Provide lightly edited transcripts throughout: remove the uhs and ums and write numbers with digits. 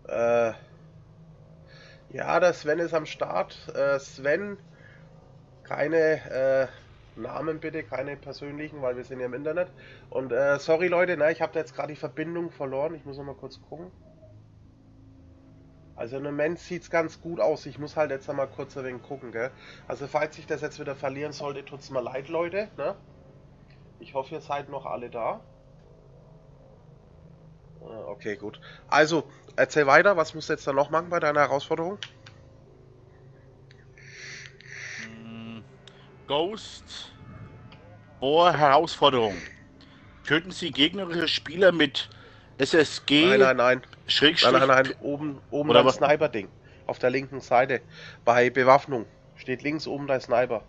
Äh, ja, der Sven ist am Start. Sven, keine Namen bitte, keine persönlichen, weil wir sind ja im Internet. Und sorry Leute, ne, ich habe da jetzt gerade die Verbindung verloren. Ich muss noch mal kurz gucken. Also im Moment sieht es ganz gut aus. Ich muss halt jetzt noch mal kurz ein wenig gucken, gell? Also falls ich das jetzt wieder verlieren sollte, tut's mir leid, Leute, ne? Ich hoffe, ihr seid noch alle da. Okay, gut. Also, erzähl weiter, was musst du jetzt da noch machen bei deiner Herausforderung? Ghost vor Herausforderung. Töten Sie gegnerische Spieler mit Nein, SSG nein, nein. Nein, nein, Schrägstrich nein. Oben oder dein was? Sniper-Ding. Auf der linken Seite. Bei Bewaffnung. Steht links oben dein Sniper.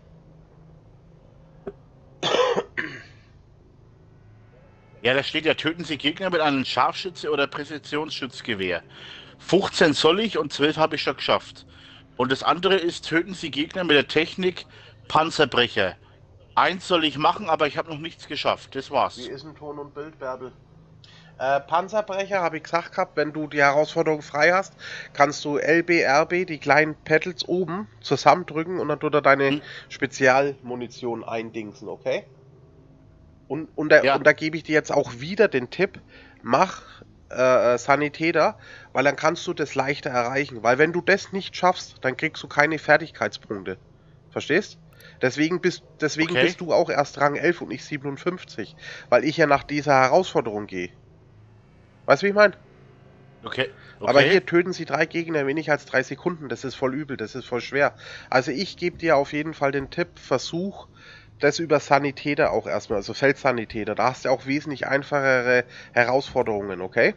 Ja, da steht ja, töten Sie Gegner mit einem Scharfschütze oder Präzisionsschützgewehr. 15 soll ich und 12 habe ich schon geschafft. Und das andere ist, töten Sie Gegner mit der Technik Panzerbrecher. Eins soll ich machen, aber ich habe noch nichts geschafft. Das Wie war's. ist ein Ton und Bild, Bärbel? Panzerbrecher habe ich gesagt gehabt, wenn du die Herausforderung frei hast, kannst du LB, RB, die kleinen Pedals oben zusammendrücken und dann tut er deine Hm? Spezialmunition eindingsen, okay? Und Ja, da gebe ich dir jetzt auch wieder den Tipp, mach Sanitäter, weil dann kannst du das leichter erreichen. Weil wenn du das nicht schaffst, dann kriegst du keine Fertigkeitspunkte. Verstehst? Deswegen okay, bist du auch erst Rang 11 und ich 57. Weil ich ja nach dieser Herausforderung gehe. Weißt du, wie ich meine? okay, Aber okay. hier töten sie 3 Gegner in weniger als 3 Sekunden. Das ist voll übel, das ist voll schwer. Also ich gebe dir auf jeden Fall den Tipp, versuch das über Sanitäter auch erstmal, also Feldsanitäter. Da hast du auch wesentlich einfachere Herausforderungen, okay?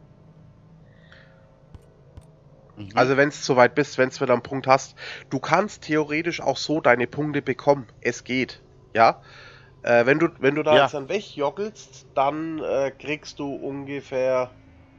Mhm. Also wenn es soweit bist, wenn es wieder einen Punkt hast, du kannst theoretisch auch so deine Punkte bekommen. Es geht, ja? Wenn du da jetzt Ja, dann wegjoggelst, dann kriegst du ungefähr.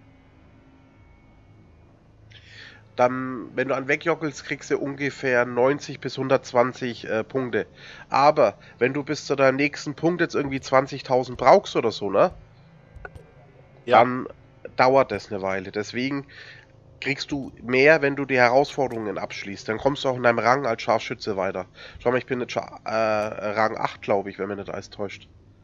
Dann, wenn du an wegjoggelst, kriegst du ungefähr 90 bis 120 Punkte. Aber wenn du bis zu deinem nächsten Punkt jetzt irgendwie 20.000 brauchst oder so, ne? ja. Dann dauert das eine Weile. Deswegen kriegst du mehr, wenn du die Herausforderungen abschließt. Dann kommst du auch in deinem Rang als Scharfschütze weiter. Schau mal, ich bin jetzt schon Rang 8, glaube ich, wenn mir nicht alles täuscht.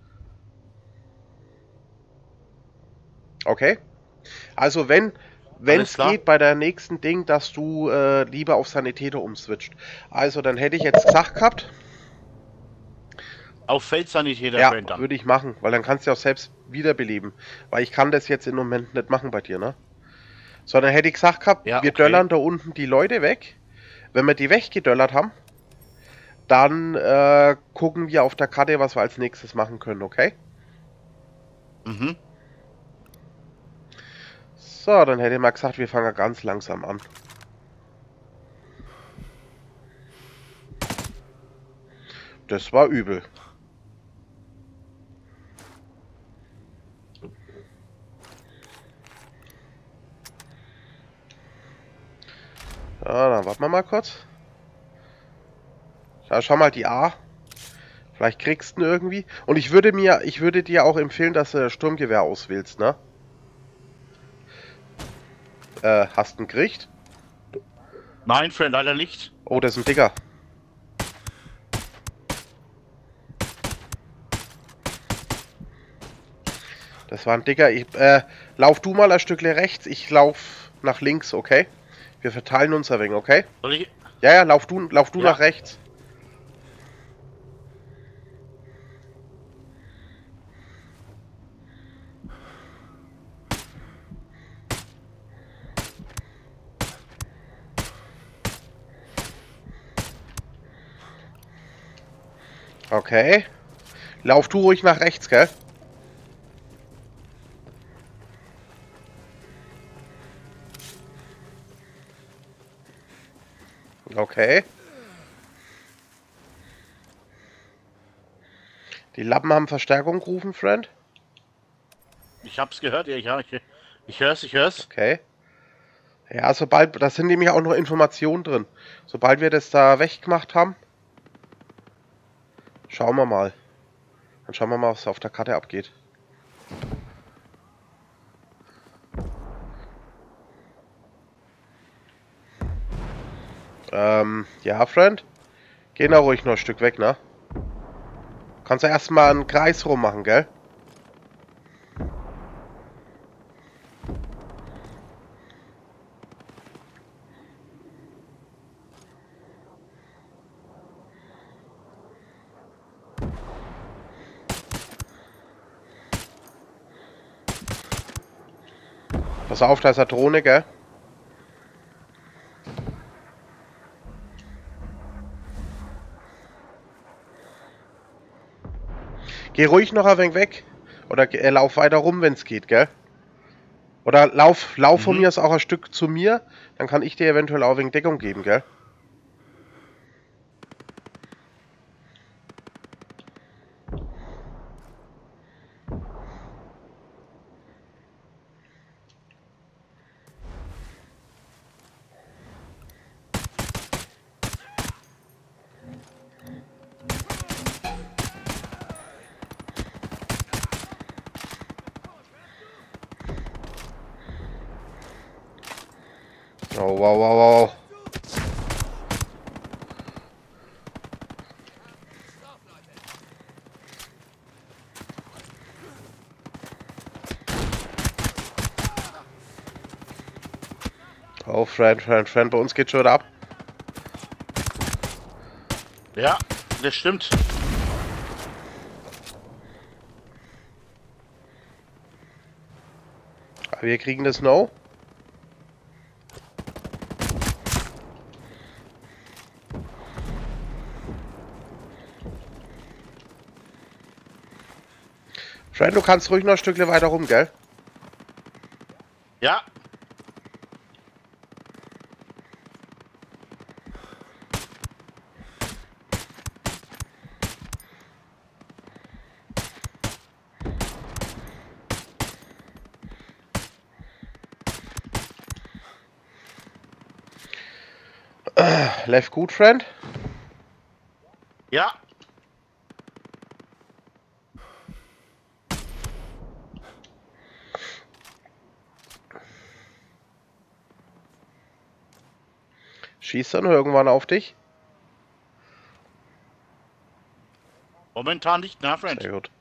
Okay? Also wenn Alles es klar. geht bei der nächsten Ding, dass du lieber auf Sanitäter umswitcht. Also dann hätte ich jetzt gesagt gehabt, Auf Feldsanitäter, ja, Friend, dann. würde ich machen, weil dann kannst du auch selbst wiederbeleben. Weil ich kann das jetzt im Moment nicht machen bei dir, ne? Sondern hätte ich gesagt gehabt, Ja, wir okay. döllern da unten die Leute weg. Wenn wir die weggedöllert haben, dann gucken wir auf der Karte, was wir als nächstes machen können, okay? Mhm. So, dann hätte ich mal gesagt, wir fangen ganz langsam an. Das war übel. Ja, dann warten wir mal kurz. Ja, schau mal die A. Vielleicht kriegst du ihn irgendwie. Und ich würde dir auch empfehlen, dass du Sturmgewehr auswählst, ne? Hast du ihn gekriegt? Nein, Friend, leider nicht. Oh, das ist ein Dicker. Das war ein Dicker. Lauf du mal ein Stückchen rechts, ich lauf nach links, okay? Wir verteilen uns ein wenig, okay? Soll ich? Ja, ja, lauf du nach Ja, rechts. Okay. Lauf du ruhig nach rechts, gell? Okay. Die Lappen haben Verstärkung gerufen, Friend. ich hab's gehört. Ja, ich hör's, ich hör's. Okay. Ja, da sind nämlich auch noch Informationen drin. Sobald wir das da weggemacht haben, schauen wir mal. Dann schauen wir mal, was auf der Karte abgeht. Ja, Friend. Geh da ruhig noch ein Stück weg, ne? Kannst du erstmal einen Kreis rummachen, gell? Pass auf, da ist eine Drohne, gell? Geh ruhig noch ein wenig weg. Oder lauf weiter rum, wenn es geht, gell? Oder lauf von mir aus auch ein Stück zu mir. Dann kann ich dir eventuell auch ein wenig Deckung geben, gell? Oh, wow, wow, wow. Oh, Friend, bei uns geht schon wieder ab. Ja, das stimmt. Aber wir kriegen das No. Friend, du kannst ruhig noch ein Stückchen weiter rum, gell? Ja. Left gut, Friend? Ja. Schießt er nur irgendwann auf dich? Momentan nicht, na, Friend. Sehr gut.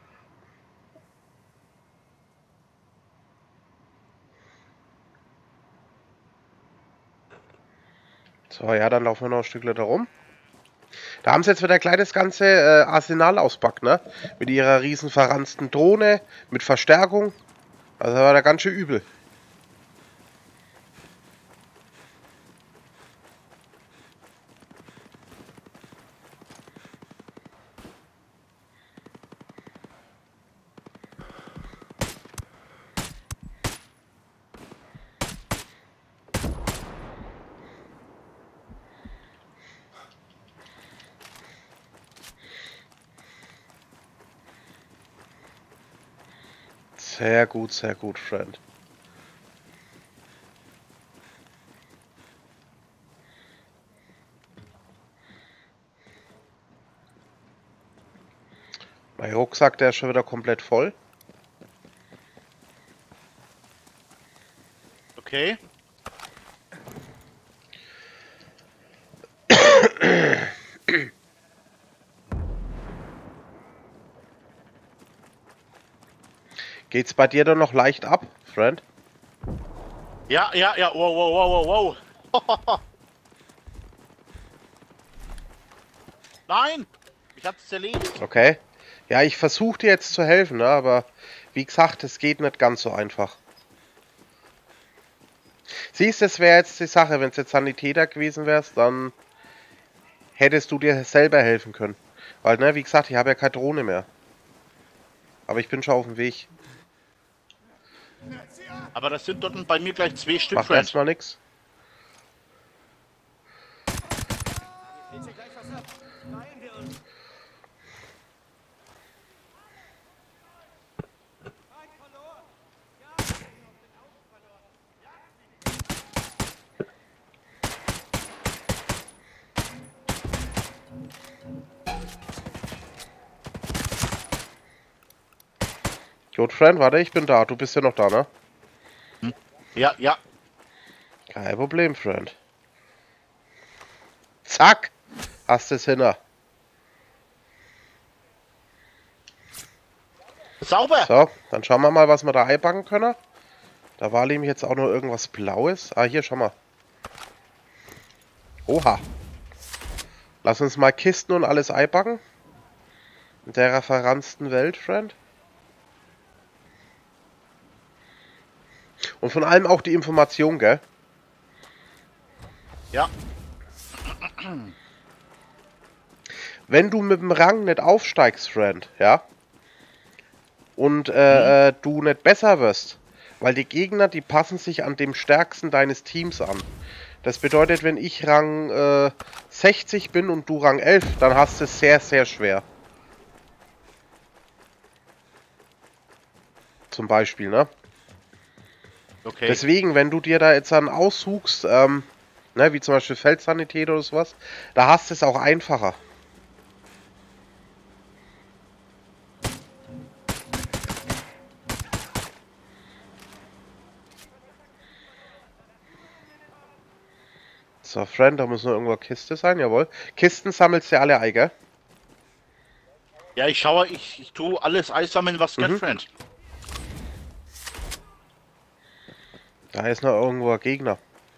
So, ja, dann laufen wir noch ein Stückchen da rum. Da haben sie jetzt wieder gleich das ganze Arsenal auspackt, ne? Mit ihrer riesen verranzten Drohne, mit Verstärkung. Also war da ganz schön übel. Sehr gut, Friend. Mein Rucksack, der ist schon wieder komplett voll. Okay. Geht's bei dir dann noch leicht ab, Friend? Ja, ja, ja. Wow, wow, wow, wow, wow. Nein! Ich hab's zerlegt. Okay. Ja, ich versuche dir jetzt zu helfen, ne? Aber wie gesagt, es geht nicht ganz so einfach. Siehst, das wäre jetzt die Sache, wenn es jetzt Sanitäter gewesen wärst, dann hättest du dir selber helfen können. Weil, ne, wie gesagt, ich habe ja keine Drohne mehr. Aber ich bin schon auf dem Weg. Aber das sind dort bei mir gleich 2 Stück, Macht Friend. erstmal nix. Gut, Friend, warte, ich bin da. Du bist ja noch da, ne? Ja, ja. Kein Problem, Friend. Zack! Hast es hinter. Sauber! So, dann schauen wir mal, was wir da einpacken können. Da war nämlich jetzt auch noch irgendwas Blaues. Ah, hier, schau mal. Oha. Lass uns mal Kisten und alles einpacken. In der verranzten Welt, Friend. Und von allem auch die Information, gell? Ja. Wenn du mit dem Rang nicht aufsteigst, Friend, ja? Und du nicht besser wirst, weil die Gegner, die passen sich an dem stärksten deines Teams an. Das bedeutet, wenn ich Rang 60 bin und du Rang 11, dann hast du es sehr, sehr schwer. Zum Beispiel, ne? Okay. Deswegen, wenn du dir da jetzt dann aussuchst, ne, wie zum Beispiel Feldsanität oder sowas, da hast du es auch einfacher. So, Friend, da muss noch irgendwo eine Kiste sein, jawohl. Kisten sammelst du alle ein, gell? Ja, ich schaue, ich tue alles einsammeln, was geht, Friend. Da ist noch irgendwo ein Gegner.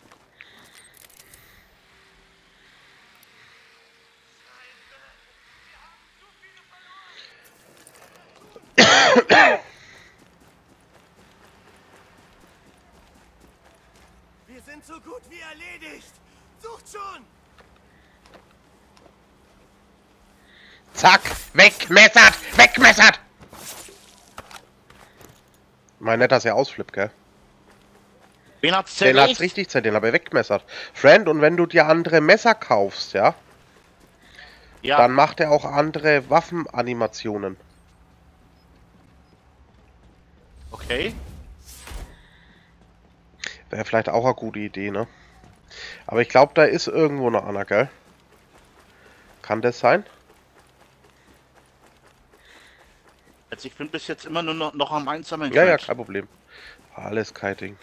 Wir sind so gut wie erledigt. Sucht schon. Zack! Wegmessert! Wegmessert! Mein netter, dass er ausflippt, gell? Wen hat's Den hat's zerlegt? richtig zerlegt, aber wegmessert. Friend, und wenn du dir andere Messer kaufst, ja, Ja. dann macht er auch andere Waffenanimationen. Okay. Wäre vielleicht auch eine gute Idee, ne? Aber ich glaube, da ist irgendwo noch einer, gell? Kann das sein? Also ich bin bis jetzt immer nur noch am Einsammeln, Ja, ja, Friend. kein Problem. Alles kein Ding.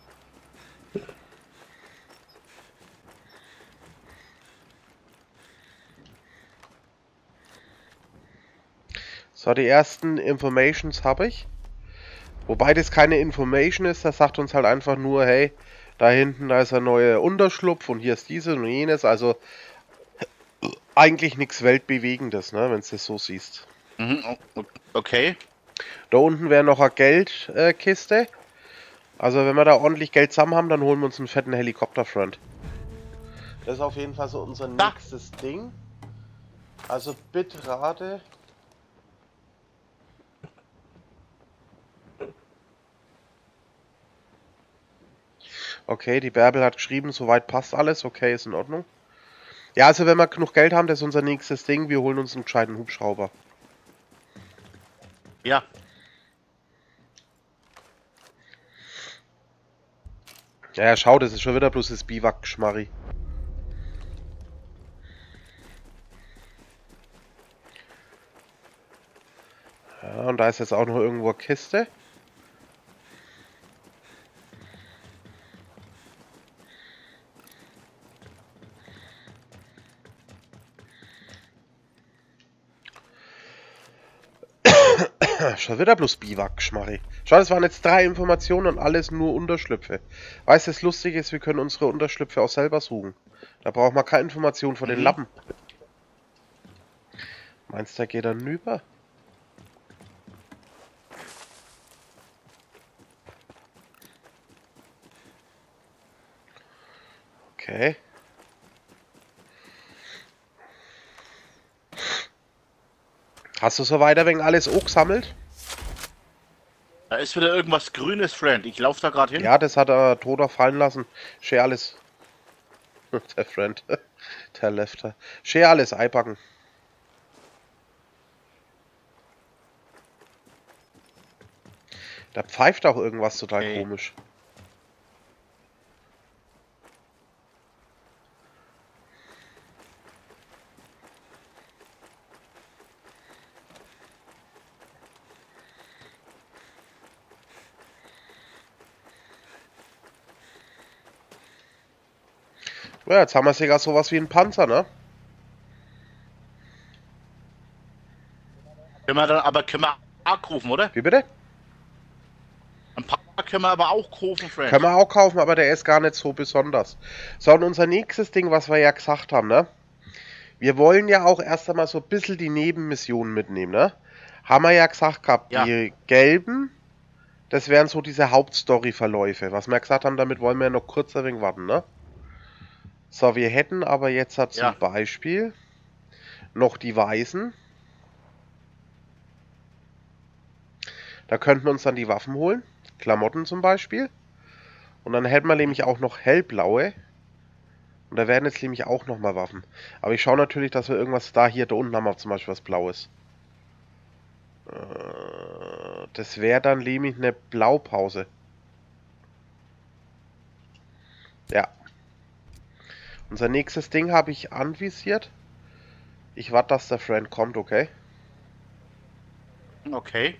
So, die ersten Informations habe ich. Wobei das keine Information ist, das sagt uns halt einfach nur, hey, da hinten, da ist ein neuer Unterschlupf und hier ist dieses und jenes. Also eigentlich nichts Weltbewegendes, ne, wenn du das so siehst. Okay. Da unten wäre noch eine Geldkiste. Also wenn wir da ordentlich Geld zusammen haben, dann holen wir uns einen fetten Helikopterfront. Das ist auf jeden Fall so unser nächstes Ding. Also Bitrate. Okay, die Bärbel hat geschrieben, soweit passt alles. Okay, ist in Ordnung. Ja, also wenn wir genug Geld haben, das ist unser nächstes Ding. Wir holen uns einen gescheiten Hubschrauber. Ja. Ja, schau, das ist schon wieder bloß das Biwak-Geschmarri. Ja, und da ist jetzt auch noch irgendwo eine Kiste. Schon wieder bloß Biwak-Geschmarri. Schau, das waren jetzt 3 Informationen und alles nur Unterschlüpfe. Weißt du, das Lustige ist, wir können unsere Unterschlüpfe auch selber suchen. Da braucht man keine Informationen von den Lappen. Meinst du, der geht dann rüber? Okay. Hast du so weiter wegen alles auch gesammelt? Da ist wieder irgendwas Grünes, Friend. Ich laufe da gerade hin. Ja, das hat er tot fallen lassen. Schön alles. Der Friend. Der Lefter. Schön alles einpacken. Da pfeift auch irgendwas total komisch. Ja, jetzt haben wir sogar sowas wie einen Panzer, ne? Können wir auch rufen, oder? Wie bitte? Ein paar können wir aber auch rufen, Können Friend. wir auch kaufen, aber der ist gar nicht so besonders. So, und unser nächstes Ding, was wir ja gesagt haben, ne? Wir wollen ja auch erst einmal so ein bisschen die Nebenmissionen mitnehmen, ne? Haben wir ja gesagt gehabt, Ja. die gelben, das wären so diese Hauptstory-Verläufe. Was wir gesagt haben, damit wollen wir ja noch kurz ein wenig warten, ne? So, wir hätten aber jetzt halt zum Ja. Beispiel noch die Weißen. Da könnten wir uns dann die Waffen holen. Klamotten zum Beispiel. Und dann hätten wir nämlich auch noch hellblaue. Und da werden jetzt nämlich auch nochmal Waffen. Aber ich schaue natürlich, dass wir irgendwas da unten haben wir zum Beispiel was Blaues. Das wäre dann nämlich eine Blaupause. Ja. Unser nächstes Ding habe ich anvisiert. Ich warte, dass der Friend kommt, okay? Okay.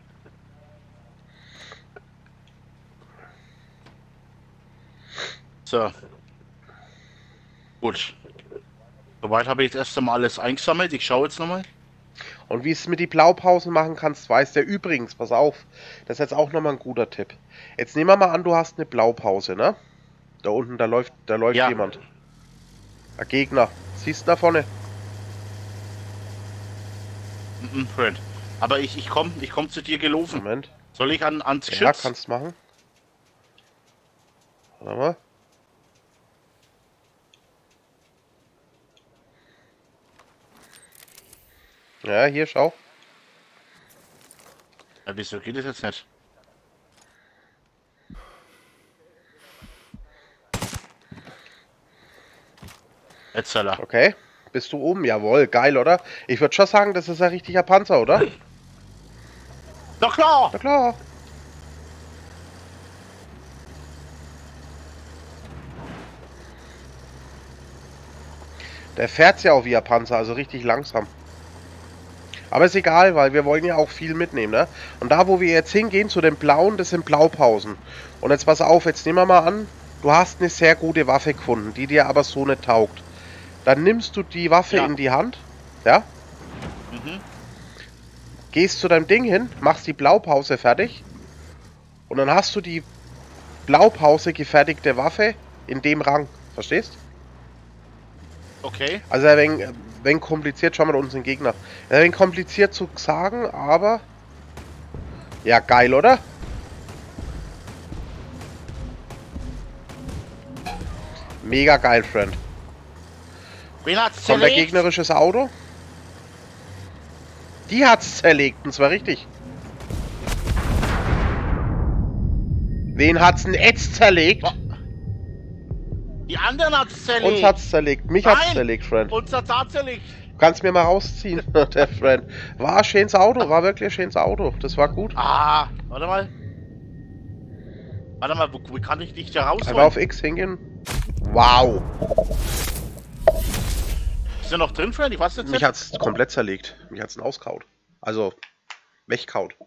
So. Gut. Soweit habe ich jetzt erst einmal alles eingesammelt. Ich schaue jetzt nochmal. Und wie es mit die Blaupausen machen kannst, weiß der übrigens, pass auf, das ist jetzt auch nochmal ein guter Tipp. Jetzt nehmen wir mal an, du hast eine Blaupause, ne? Da unten, da läuft Ja. jemand. Ein Gegner. Siehst du da vorne? Friend. Aber ich komm zu dir gelaufen. Moment. Soll ich ans Ja, Geschütz? kannst machen. Warte mal. Ja, hier, schau. Ja, wieso geht das jetzt nicht? Erzähler. Okay. Bist du oben? Jawohl, geil, oder? Ich würde schon sagen, das ist ein richtiger Panzer, oder? Na klar! Na klar. Der fährt ja auch wie ein Panzer, also richtig langsam. Aber ist egal, weil wir wollen ja auch viel mitnehmen, ne? Und da, wo wir jetzt hingehen, zu den blauen, das sind Blaupausen. Und jetzt pass auf, jetzt nehmen wir mal an, du hast eine sehr gute Waffe gefunden, die dir aber so nicht taugt. Dann nimmst du die Waffe Ja. in die Hand, ja? Mhm. Gehst zu deinem Ding hin, machst die Blaupause fertig. Und dann hast du die Blaupause gefertigte Waffe in dem Rang. Verstehst? Okay. Also ein wenig kompliziert, schauen wir da unten den Gegner. Ein wenig kompliziert zu sagen, aber... Ja, geil, oder? Mega geil, Friend. Wen hat's Kommt der zerlegt? gegnerisches Auto? Die hat's zerlegt, und zwar richtig. Wen hat's denn jetzt zerlegt? Die anderen hat's zerlegt. Uns hat's zerlegt. Mich hat's Nein! zerlegt, Friend. Uns hat's auch zerlegt. Du kannst mir mal rausziehen, der Friend. War ein schönes Auto, war wirklich ein schönes Auto. Das war gut. Ah, warte mal. Warte mal, wo kann ich dich da Einfach rausholen? auf X hingehen. Wow. Ist der noch drin, Friend? Ich weiß jetzt Mich nicht. hat's komplett zerlegt. Mich hat's auskaut. Also, wegkaut.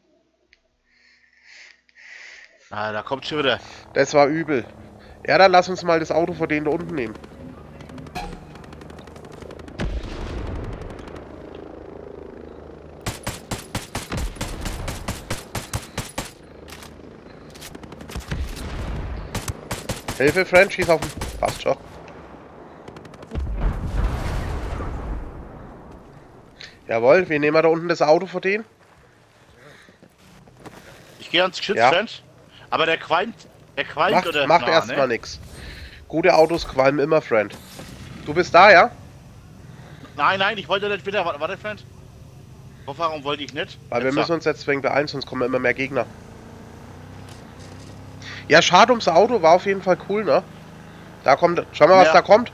Ah, da kommt schon wieder. Das war übel. Ja, dann lass uns mal das Auto von denen da unten nehmen. Hilfe, Friend, schieß auf den... Passt schon. Jawohl, wir nehmen da unten das Auto von denen. Ich gehe ans Geschütz, Ja. Friend. Aber der qualmt oder? Macht Na, erstmal ne? nix. Gute Autos qualmen immer, Friend. Du bist da, ja? Nein, ich wollte nicht wieder. Warte, Friend. Warum wollte ich nicht? Weil wir Jetzt müssen uns jetzt wegen beeilen, sonst kommen immer mehr Gegner. Ja, schade ums Auto, war auf jeden Fall cool, ne? Da kommt... Schau mal, was Ja. da kommt.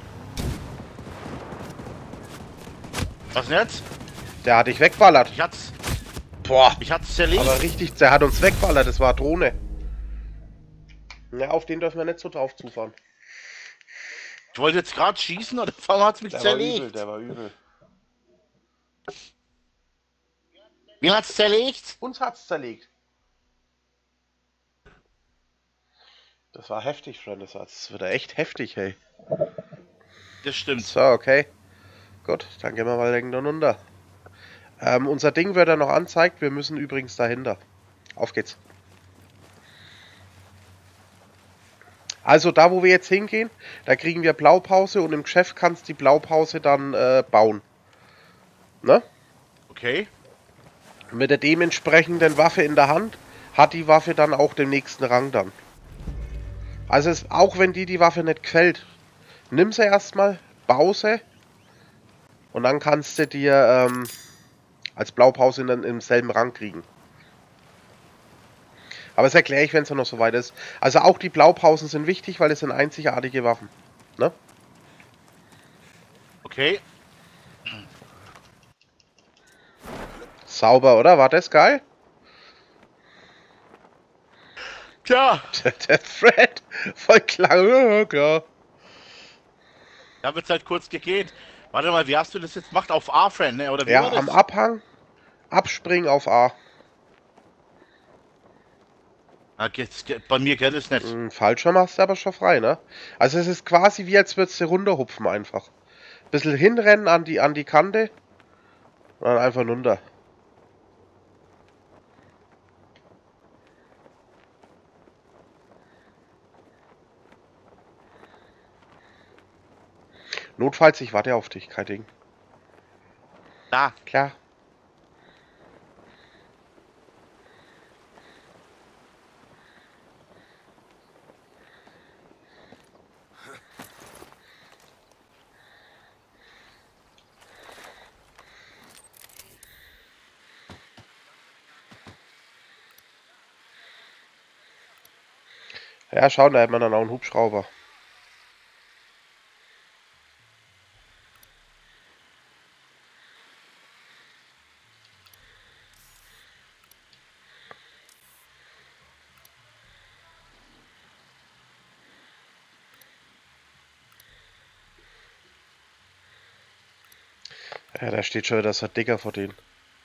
Was denn jetzt? Der hat dich wegballert. Boah, Ich hat's zerlegt. aber richtig, der hat uns wegballert, das war eine Drohne. Ja, auf den dürfen wir nicht so drauf zufahren. Ich wollte jetzt gerade schießen und warum hat's mich zerlegt? der war übel. Wie hat's zerlegt? Uns hat's zerlegt. Das war heftig, Freunde, das wird echt heftig, hey. Das stimmt. So, okay. Gut, dann gehen wir mal irgendwann runter. Unser Ding wird ja noch anzeigt. Wir müssen übrigens dahinter. Auf geht's. Also da, wo wir jetzt hingehen, da kriegen wir Blaupause und im Geschäft kannst du die Blaupause dann bauen. Ne? Okay. Mit der dementsprechenden Waffe in der Hand hat die Waffe dann auch den nächsten Rang dann. Also auch wenn die Waffe nicht gefällt, nimm sie erstmal, bau sie und dann kannst du dir als Blaupause dann im selben Rang kriegen. Aber das erkläre ich, wenn es noch so weit ist. Also auch die Blaupausen sind wichtig, weil es sind einzigartige Waffen. Ne? Okay. Sauber, oder? War das geil? Tja. Der Fred, voll klar, ja, klar. Da wird's halt kurz gegeben. Warte mal, wie hast du das jetzt gemacht? Auf A-Friend, ne? Oder wie Ja, war das? am Abhang, abspringen auf A. Ah, bei mir geht es nicht. Fallschirm machst du aber schon frei, ne? Also es ist quasi wie, als würdest du runterhupfen einfach. Bisschen hinrennen an die Kante und dann einfach runter. Notfalls, ich warte auf dich, kein Ding. Da. Klar. Ja, schau, da hat man dann auch einen Hubschrauber. Ja, da steht schon wieder so ein Dicker vor denen.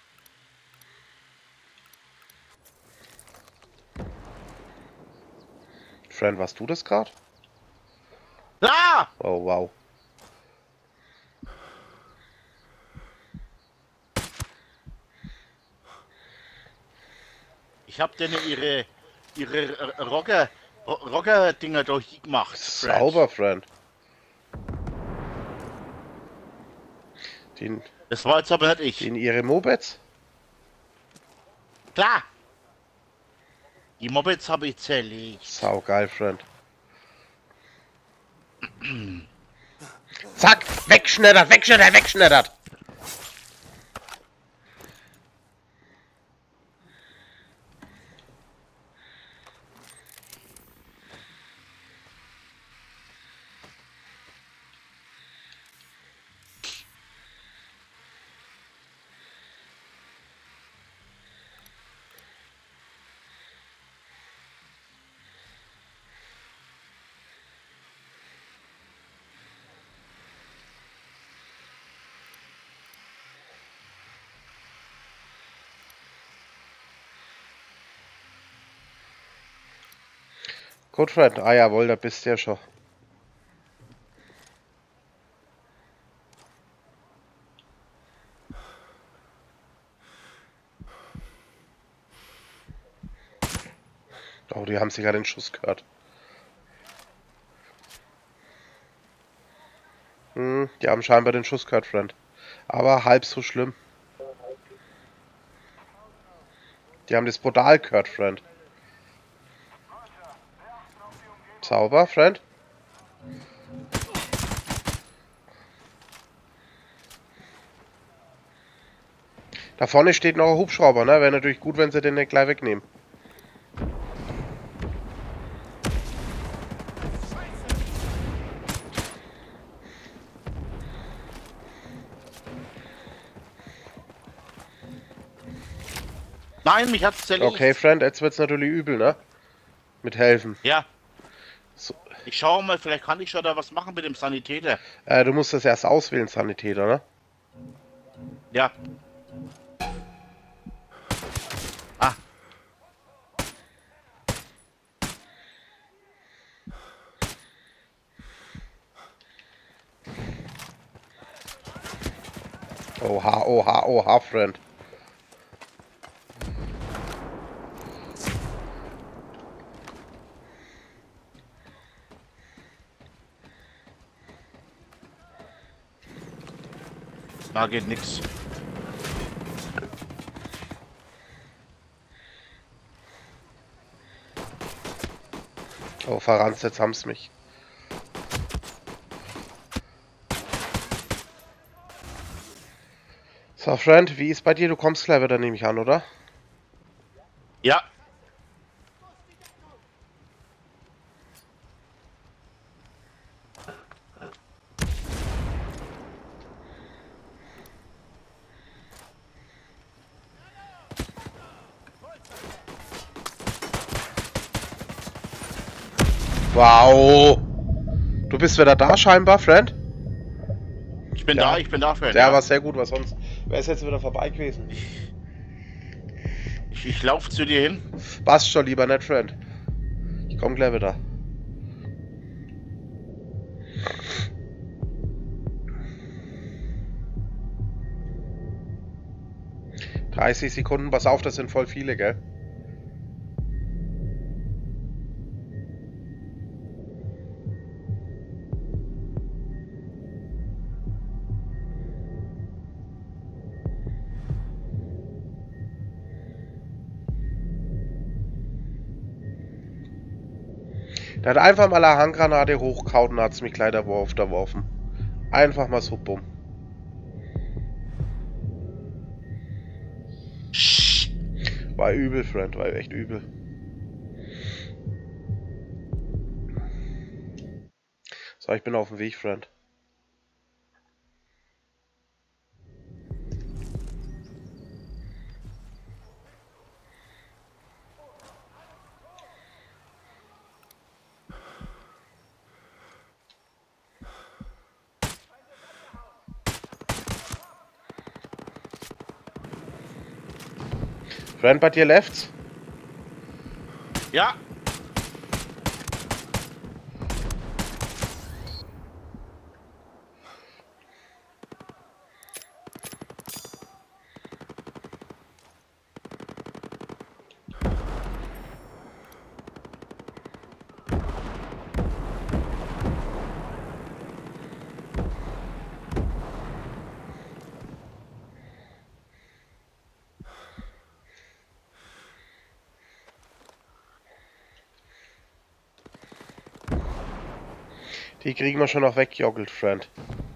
Friend, warst du das gerade? Da! Oh, wow. Ich hab denen ihre Rocker-Dinger durch gemacht. Sauber, Friend. Das war jetzt aber nicht ich. Den ihre Mopeds? Klar! Die Mopeds habe ich zerlegt. Saugeil, Friend. Zack! Wegschneddert, wegschneddert, wegschneddert! Gut, Friend. Ah, jawohl, da bist du ja schon. Oh, die haben sogar den Schuss gehört. Die haben scheinbar den Schuss gehört, Friend. Aber halb so schlimm. Die haben das brutal gehört, Friend. Sauber, Friend. Da vorne steht noch ein Hubschrauber, ne? Wäre natürlich gut, wenn sie den nicht gleich wegnehmen. Nein, mich hat's zerlegt. Okay, Friend, jetzt wird's natürlich übel, ne? Mit helfen. Ja. So. Ich schaue mal, vielleicht kann ich schon da was machen mit dem Sanitäter. Du musst das erst auswählen, Sanitäter, ne? Ja. Ah. Oha, oha, oha, Friend. Da geht nix. Oh, verranzt, jetzt haben's mich. So, Friend, wie ist bei dir? Du kommst gleich wieder, nehme ich an, oder? Ja. Wow! Du bist wieder da scheinbar, Friend? Ich bin Ja. da, ich bin da, Fan. Der war sehr gut, was sonst wäre es jetzt wieder vorbei gewesen. Ich lauf zu dir hin. Passt schon, lieber nicht, Friend. Ich komm gleich wieder. ...30 Sekunden, pass auf, das sind voll viele, gell? Der hat einfach mal eine Handgranate hochgehauen und hat's mich gleich erworfen. Einfach mal so, bumm. War übel, Friend, war echt übel. So, ich bin auf dem Weg, Friend. Friend, bei dir lefts? Ja. Die kriegen wir schon noch weggejoggelt, Friend.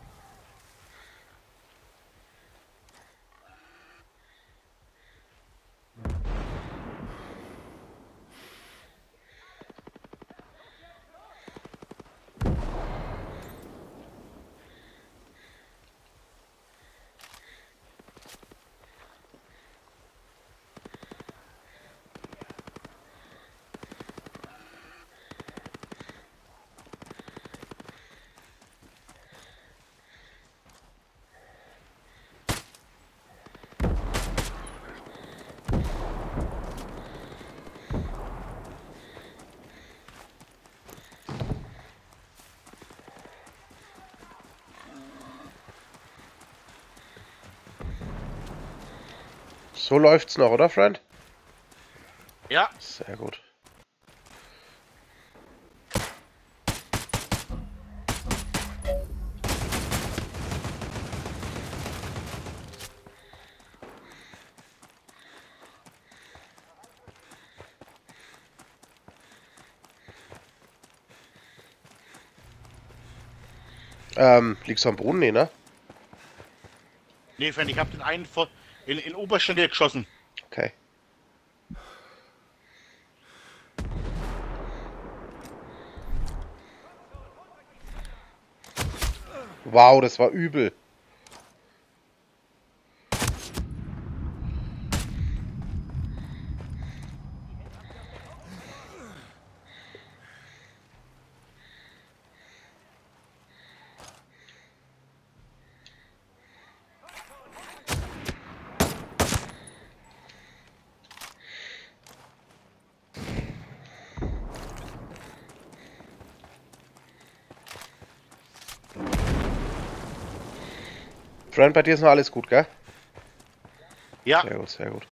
So läuft's noch, oder, Friend? Ja. Sehr gut. Liegst du am Boden? Nee, ne? Nee, Fan, ich hab den einen in Oberstelle geschossen. Okay. Wow, das war übel. Friend, bei dir ist noch alles gut, gell? Ja, Sehr gut, sehr gut.